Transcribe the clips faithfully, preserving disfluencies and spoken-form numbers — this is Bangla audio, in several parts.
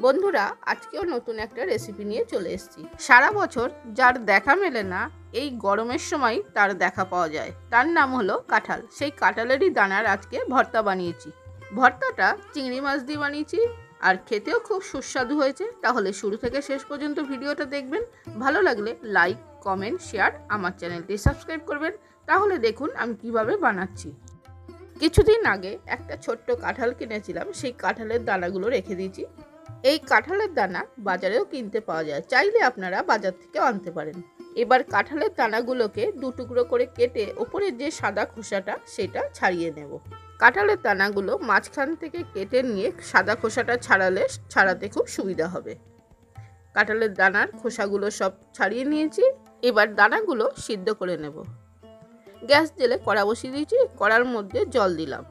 বন্ধুরা, আজকেও নতুন একটা রেসিপি নিয়ে চলে এসেছি। সারা বছর যার দেখা মেলে না, এই গরমের সময় তার দেখা পাওয়া যায়। তার নাম হলো কাঁঠাল। সেই কাঁঠালেরই দানার আজকে ভর্তা বানিয়েছি। ভর্তাটা চিংড়ি মাছ দিয়ে বানিয়েছি আর খেতেও খুব সুস্বাদু হয়েছে। তাহলে শুরু থেকে শেষ পর্যন্ত ভিডিওটা দেখবেন। ভালো লাগলে লাইক, কমেন্ট, শেয়ার, আমার চ্যানেলটি সাবস্ক্রাইব করবেন। তাহলে দেখুন আমি কিভাবে বানাচ্ছি। কিছুদিন আগে একটা ছোট্ট কাঁঠাল কিনেছিলাম, সেই কাঁঠালের দানাগুলো রেখে দিয়েছি। এই কাঁঠালের দানা বাজারেও কিনতে পাওয়া যায়, চাইলে আপনারা বাজার থেকে আনতে পারেন। এবার কাঁঠালের দানাগুলোকে দু টুকরো করে কেটে ওপরের যে সাদা খোসাটা সেটা ছাড়িয়ে নেব। কাঁঠালের দানাগুলো মাঝখান থেকে কেটে নিয়ে সাদা খোসাটা ছাড়ালে ছাড়াতে খুব সুবিধা হবে। কাঁঠালের দানার খোসাগুলো সব ছাড়িয়ে নিয়েছি। এবার দানাগুলো সিদ্ধ করে নেব। গ্যাস জেলে কড়া বসিয়ে দিয়েছি। কড়ার মধ্যে জল দিলাম।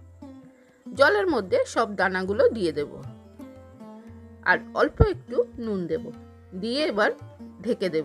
জলের মধ্যে সব দানাগুলো দিয়ে দেব আর অল্প একটু নুন দেব, দিয়ে এবার ঢেকে দেব।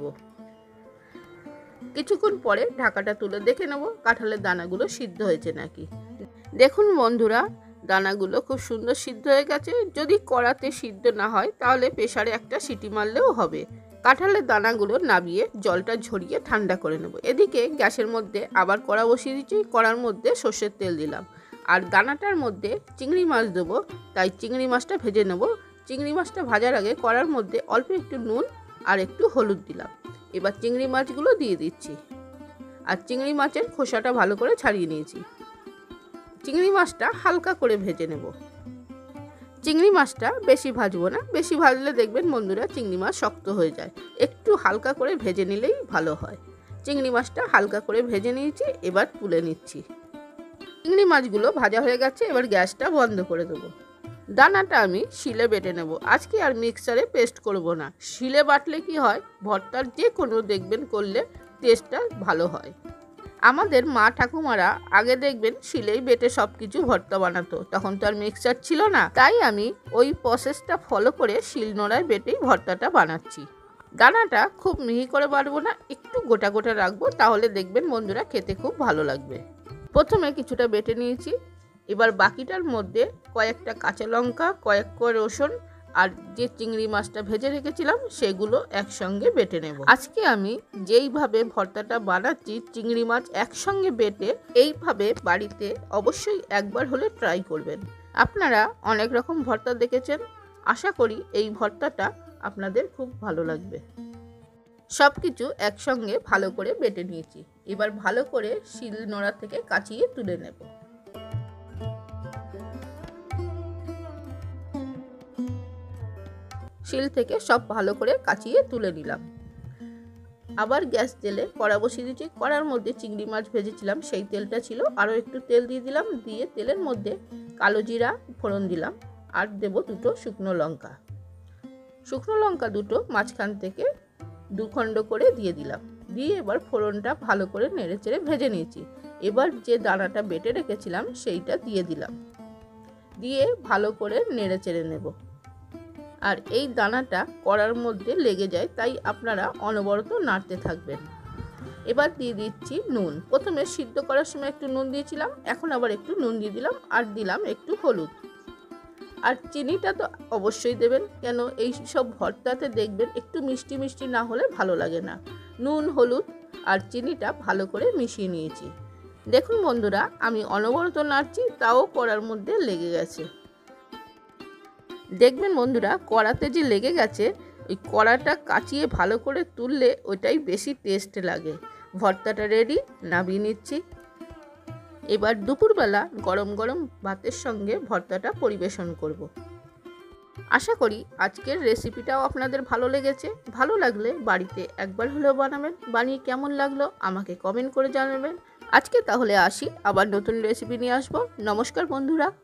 কিছুক্ষণ পরে ঢাকাটা তুলে দেখে নেব কাঁঠালের দানাগুলো সিদ্ধ হয়েছে নাকি। দেখুন বন্ধুরা, দানাগুলো খুব সুন্দর সিদ্ধ হয়ে গেছে। যদি কড়াতে সিদ্ধ না হয় তাহলে প্রেসারে একটা সিটি মারলেও হবে। কাঁঠালের দানাগুলো নামিয়ে জলটা ঝরিয়ে ঠান্ডা করে নেব। এদিকে গ্যাসের মধ্যে আবার কড়া বসিয়ে দিচ্ছি। কড়ার মধ্যে সর্ষের তেল দিলাম আর দানাটার মধ্যে চিংড়ি মাছ দেবো, তাই চিংড়ি মাছটা ভেজে নেব। চিংড়ি মাছটা ভাজার আগে কড়ার মধ্যে অল্প একটু নুন আর একটু হলুদ দিলাম। এবার চিংড়ি মাছগুলো দিয়ে দিচ্ছি আর চিংড়ি মাছের খোসাটা ভালো করে ছাড়িয়ে নিয়েছি। চিংড়ি মাছটা হালকা করে ভেজে নেব। চিংড়ি মাছটা বেশি ভাজবো না, বেশি ভাজলে দেখবেন বন্ধুরা চিংড়ি মাছ শক্ত হয়ে যায়। একটু হালকা করে ভেজে নিলেই ভালো হয়। চিংড়ি মাছটা হালকা করে ভেজে নিয়েছি, এবার তুলে নিচ্ছি। চিংড়ি মাছগুলো ভাজা হয়ে গেছে, এবার গ্যাসটা বন্ধ করে দেবো। দানাটা আমি শিলে বেটে নেব। আজকে আর মিক্সারে পেস্ট করব না। শিলে বাটলে কি হয়, ভর্তার যে কোনো দেখবেন করলে টেস্টটা ভালো হয়। আমাদের মা ঠাকুমারা আগে দেখবেন শিলেই বেটে সব কিছু ভর্তা বানাতো, তখন তো আর মিক্সার ছিল না। তাই আমি ওই প্রসেসটা ফলো করে শিলনোড়ায় বেটেই ভর্তাটা বানাচ্ছি। দানাটা খুব মিহি করে বাটবো না, একটু গোটা গোটা রাখবো, তাহলে দেখবেন বন্ধুরা খেতে খুব ভালো লাগবে। প্রথমে কিছুটা বেটে নিয়েছি। এবার বাকিটার মধ্যে কয়েকটা কাঁচা লঙ্কা, কয়েক কোয়া রসুন আর যে চিংড়ি মাছটা ভেজে রেখেছিলাম সেগুলো একসঙ্গে বেটে নেব। আজকে আমি যেইভাবে ভর্তাটা বানাচ্ছি, চিংড়ি মাছ একসঙ্গে বেটে এইভাবে বাড়িতে অবশ্যই একবার হলে ট্রাই করবেন। আপনারা অনেক রকম ভর্তা দেখেছেন, আশা করি এই ভর্তাটা আপনাদের খুব ভালো লাগবে। সব কিছু একসঙ্গে ভালো করে বেটে নিয়েছি। এবার ভালো করে শিল নোড়া থেকে কাচিয়ে তুলে নেব। শিল থেকে সব ভালো করে কাচিয়ে তুলে নিলাম। আবার গ্যাস জেলে কড়া বসিয়ে দিয়েছি। কড়ার মধ্যে চিংড়ি মাছ ভেজেছিলাম সেই তেলটা ছিল, আরও একটু তেল দিয়ে দিলাম। দিয়ে তেলের মধ্যে কালো জিরা ফোড়ন দিলাম আর দেব দুটো শুকনো লঙ্কা। শুকনো লঙ্কা দুটো মাঝখান থেকে দুখণ্ড করে দিয়ে দিলাম। দিয়ে এবার ফোড়নটা ভালো করে নেড়ে চেড়ে ভেজে নিয়েছি। এবার যে দানাটা বেটে রেখেছিলাম সেইটা দিয়ে দিলাম। দিয়ে ভালো করে নেড়ে চেড়ে নেব। আর এই দানাটা কড়ার মধ্যে লেগে যায়, তাই আপনারা অনবরত নাড়তে থাকবেন। এবার দিয়ে দিচ্ছি নুন। প্রথমে সিদ্ধ করার সময় একটু নুন দিয়েছিলাম, এখন আবার একটু নুন দিয়ে দিলাম আর দিলাম একটু হলুদ। আর চিনিটা তো অবশ্যই দেবেন, কেন এই সব ভর্তাতে দেখবেন একটু মিষ্টি মিষ্টি না হলে ভালো লাগে না। নুন, হলুদ আর চিনিটা ভালো করে মিশিয়ে নিয়েছি। দেখুন বন্ধুরা, আমি অনবরত নাড়ছি, তাও কড়ার মধ্যে লেগে গেছে। দেখবেন বন্ধুরা, কড়াতে যে লেগে গেছে, ওই কড়াটা কাচিয়ে ভালো করে তুললে ওইটাই বেশি টেস্ট লাগে। ভর্তাটা রেডি, নামিয়ে নিচ্ছি। এবার দুপুরবেলা গরম গরম ভাতের সঙ্গে ভর্তাটা পরিবেশন করব। আশা করি আজকের রেসিপিটাও আপনাদের ভালো লেগেছে। ভালো লাগলে বাড়িতে একবার হলেও বানাবেন। বানিয়ে কেমন লাগলো আমাকে কমেন্ট করে জানাবেন। আজকে তাহলে আসি, আবার নতুন রেসিপি নিয়ে আসবো। নমস্কার বন্ধুরা।